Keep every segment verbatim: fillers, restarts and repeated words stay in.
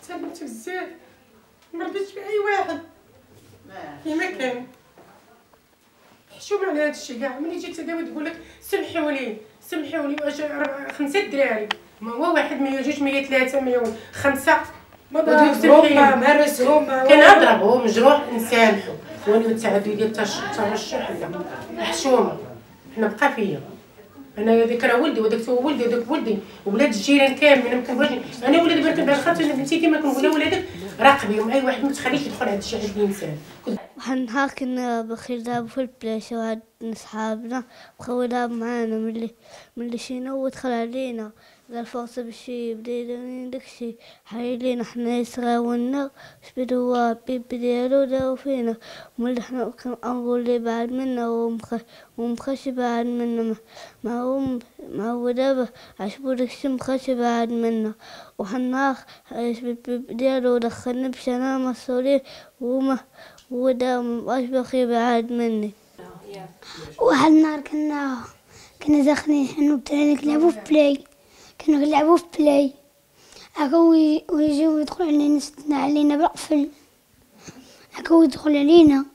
تعلمت بزاف، ما رضيتش باي واحد كيما كان. حشومه على هذا الشيء كاع. ملي جيت تداوي تقول لك سمحوا لي سمحوا لي، واش خمسه دراري، ما هو واحد مية جوج مية ثلاثة مية خمسة، ما هما مارسهم كنضربو مجروح نسامحو. ولي التعدي ديال الترشح لا حشومه. حنا بقى فيا انا داك راه ولدي وداك هو ولدي وداك ولدي وولاد الجيران كاملين. ما كنبغيش انا ولادي بنت بعد خاطر بنتي كيما كنقول ولادك راقبيهم، اي واحد ما تخليش يدخل عند شي حد انسان. واحد النهار كنا بخير نلعبو في البلاصه وهاد صحابنا بقاو يلعبو معانا، ملي ملي شينا هو دخل علينا قال فرصة باش يبدا يدير داكشي، حايلين حنا يصراولنا شبد هو بيبي ديالو داو فينا. ملي حنا كنقربو ليه بعد منا ومبقاش يبعد منا، ما هو ما هو دابا عجبو داكشي مبقاش يبعد منا. واحد النهار جبد بيبي ديالو ودخلني باش انا مسؤولين وهو هو داو مبقاش باغي يبعد مني. واحد النهار كنا كنا داخلين حنا والدراري كنلعبو في بلاي كنا كنلعبو في بلاي هكا ويجيو يدخل علينا يسدنا علينا بالقفل هكا ويدخل علينا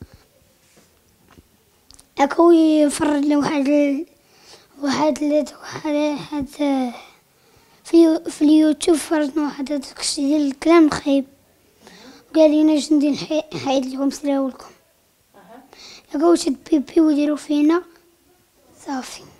هكا ويفرج لنا واحد ال... واحد ال... واحد في في اليوتيوب فرجنا واحد داكشي ديال الكلام الخايب، قال لينا اش ندير نحيد لكم سلاولكم هكا وشد بيبي وديرو فينا صافي.